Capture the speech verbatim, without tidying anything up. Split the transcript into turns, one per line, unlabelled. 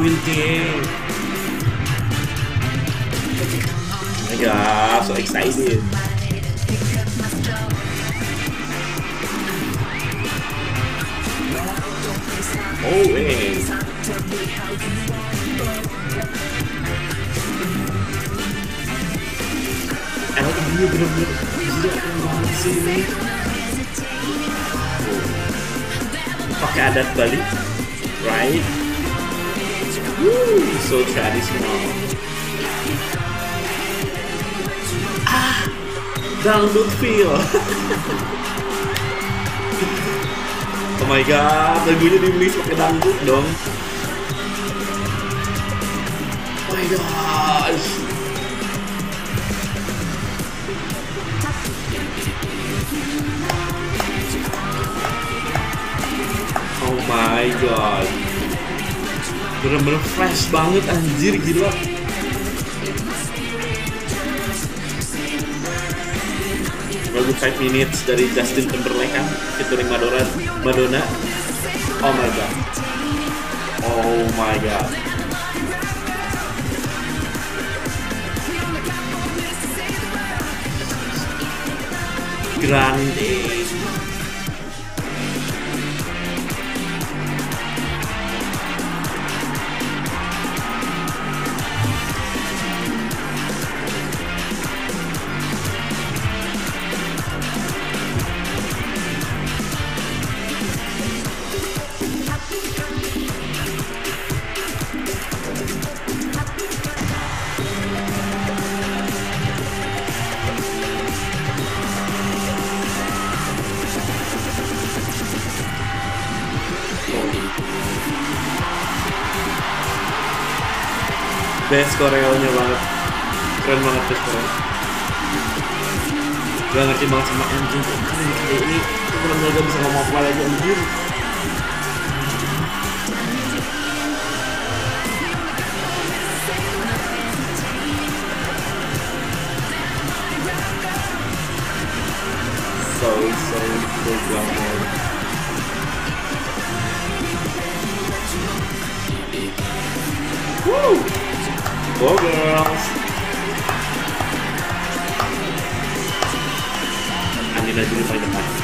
twenty. Oh my god, so excited. Oh hey. Emang ini bener-bener gila banget sih ini. Pakai adat Bali, right? Woo, so traditional. Ah, dangdut feel. Oh my god, lagunya di-mix pakai dangdut dong. Oh my gosh. Oh my god, bener-bener fresh banget anjir, gila. Lagu five minutes dari Justin Timberlake kan, featuring Madonna, Madonna. Oh my god, oh my god. Grande. Dance koreonya banget, keren banget dance koreo. Gak ngerti banget sama anjing, ini ini bener-bener gak bisa ngomong apa lagi anjir. So so so glamour. Woo! Go girls! Andina dulu paling depan.